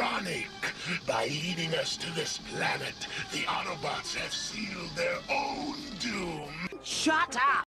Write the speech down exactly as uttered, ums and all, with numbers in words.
ironic. By leading us to this planet, the Autobots have sealed their own doom. Shut up!